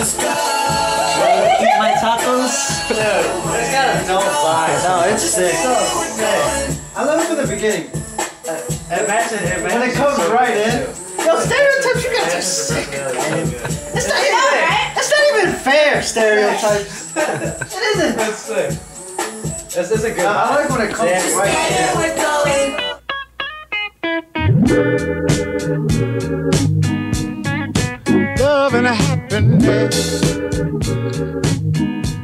Eat my tacos. Dude, it's got a dope vibe. No, it's sick. So sick. I love it from the beginning. Imagine When it comes right in. Yo, stereotypes, you guys are sick. It's not even, it's not even fair, stereotypes. It isn't. That's sick. This is a good I like when it comes right in. Love and happiness